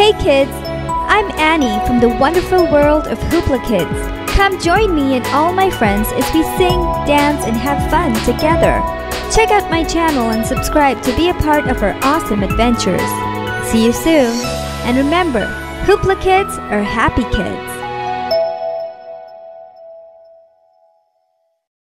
Hey kids! I'm Annie from the wonderful world of Hoopla Kids. Come join me and all my friends as we sing, dance, and have fun together. Check out my channel and subscribe to be a part of our awesome adventures. See you soon! And remember, Hoopla Kids are happy kids.